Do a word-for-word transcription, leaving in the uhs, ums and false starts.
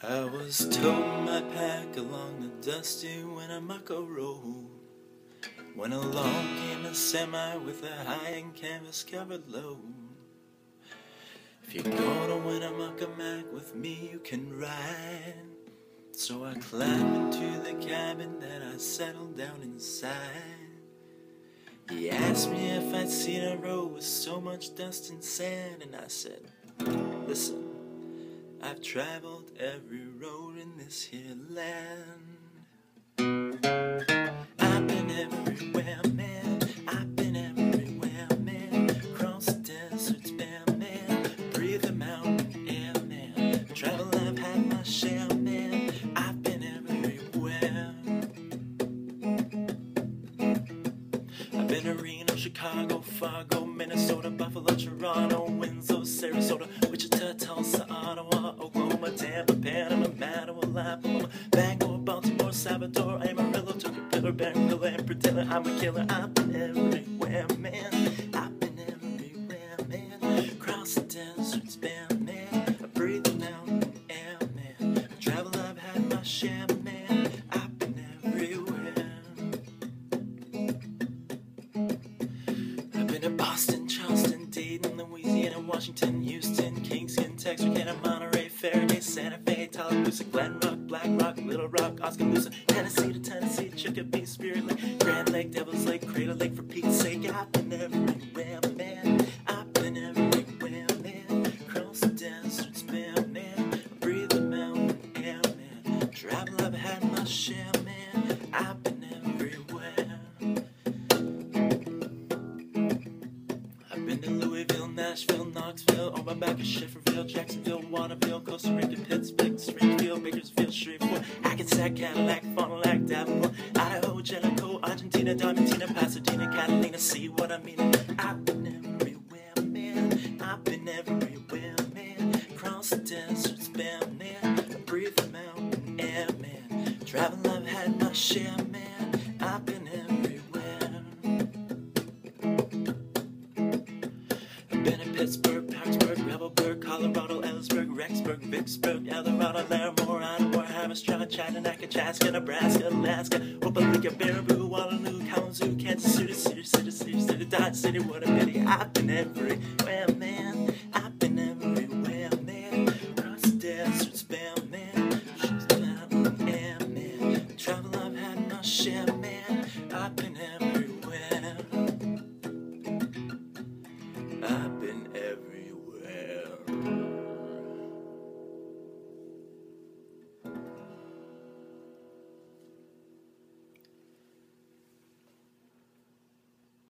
I was towing my pack along the dusty Winnemucca road when along came a semi with a high-end canvas covered load. If you go to Winnemucca Mac with me, you can ride. So I climbed into the cabin that I settled down inside. He asked me if I'd seen a road with so much dust and sand, and I said, listen, I've traveled every road in this here land. I've been everywhere, man. I've been everywhere, man. Across the deserts, bare, man. Breathe the mountain air, man. Travel, I've had my share, man. I've been everywhere. I've been to Reno, Chicago, Fargo, Minnesota, Buffalo, Toronto, Windsor, Sarasota, Wichita, Tulsa, Ottawa, Oklahoma, Tampa, Panama, Mattawa, Paloma, Bangor, Baltimore, Salvador, Amarillo, Tocopilla, Barranquilla, and Portillo. I'm a killer. I've been everywhere, man. I've been everywhere, man. Across the deserts, bare, man. I breathe the mountain air, man. Travel, I've had my share, man. I've been everywhere. I've been to Boston, Charleston, Dayton, Louisiana, Washington, Houston, Kingston, Texarkana, Monterey, Faraday, Santa Fe, Tallapoosa, Glen Rock, Black Rock, Little Rock, Oskaloosa, Tennessee to Tennessee, Chicopee, Spirit Lake, Grand Lake, Devil's Lake, Crater Lake, for Pete's sake. I've been everywhere, man. I've been everywhere, man. Across the deserts, bare, man. I breathe the mountain air, man. Travel, I've had my share, man. I've been everywhere. I've been to Louisville, Nashville, Knoxville, on my back of Schifferville, Jacksonville, Waterville, Costa Rica, Pittsburgh, Springfield, Bakersfield, Shreveport, Hackensack, Cadillac, Fond du Lac, Davenport, Idaho, Jellicoe, Argentina, Diamantina, Pasadena, Catalina. See what I mean? I've been everywhere, man. I've been everywhere, man. Across the deserts, bare, man. I breathe the mountain air, man. Travel, I've had my share, man. I've been everywhere. I've been in Pittsburgh, Parkersburg, Revelburg, Colorado, Ellisburg, Rexburg, Vicksburg, Eldorado, Larimore, Iowa, Hammerstroud, Chattanooga, Chaska, Nebraska, Alaska, Opelika, Baraboo, Waterloo, Kalamazoo, Kansas City, City, City, City, City, Dodge City. What a pity. I've been everywhere,